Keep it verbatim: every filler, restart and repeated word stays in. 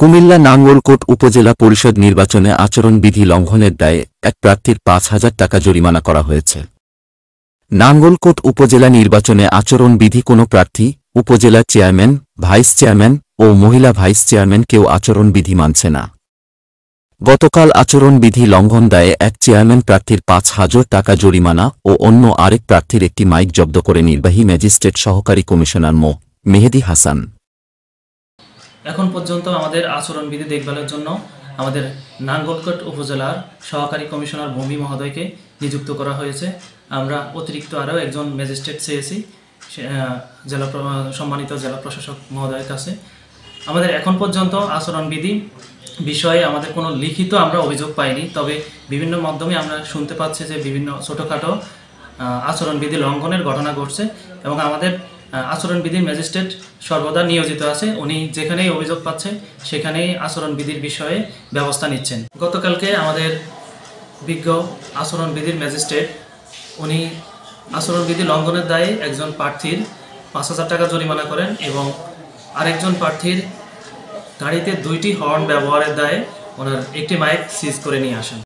কুমিল্লা নাঙ্গলকোট উপজেলা পরিষদ নির্বাচনে আচরণবিধি লঙ্ঘনের দায়ে এক প্রার্থীর পাঁচ হাজার টাকা জরিমানা করা হয়েছে। নাঙ্গলকোট উপজেলা নির্বাচনে আচরণবিধি কোনো প্রার্থী, উপজেলা চেয়ারম্যান, ভাইস চেয়ারম্যান ও মহিলা ভাইস চেয়ারম্যান কেউ আচরণবিধি মানছে না। গতকাল আচরণবিধি লঙ্ঘন দায়ে এক চেয়ারম্যান প্রার্থীর পাঁচ হাজার টাকা জরিমানা ও অন্য আরেক প্রার্থীর একটি মাইক জব্দ করে নির্বাহী ম্যাজিস্ট্রেট সহকারী কমিশনার মো. মেহেদী হাসান। এখন পর্যন্ত আমাদের আচরণবিধি দেখভালের জন্য আমাদের নাঙ্গলকোট উপজেলার সহকারী কমিশনার ভূমি মহোদয়কে নিযুক্ত করা হয়েছে। আমরা অতিরিক্ত আরও একজন ম্যাজিস্ট্রেট চেয়েছি জেলা সম্মানিত জেলা প্রশাসক মহোদয়ের কাছে। আমাদের এখন পর্যন্ত আচরণবিধি বিষয়ে আমাদের কোনো লিখিত আমরা অভিযোগ পাইনি, তবে বিভিন্ন মাধ্যমে আমরা শুনতে পাচ্ছি যে বিভিন্ন ছোটোখাটো আচরণবিধি লঙ্ঘনের ঘটনা ঘটছে এবং আমাদের আচরণবিধির ম্যাজিস্ট্রেট সর্বদা নিয়োজিত আছে। উনি যেখানেই অভিযোগ পাচ্ছে সেখানেই আচরণবিধির বিষয়ে ব্যবস্থা নিচ্ছেন। গতকালকে আমাদের বিজ্ঞ আচরণবিধির ম্যাজিস্ট্রেট উনি আচরণবিধি লঙ্ঘনের দায়ে একজন প্রার্থীর পাঁচ হাজার টাকা জরিমানা করেন এবং আরেকজন প্রার্থীর গাড়িতে দুইটি হর্ন ব্যবহারের দায়ে ওনার একটি মাইক সিজ করে নিয়ে আসেন।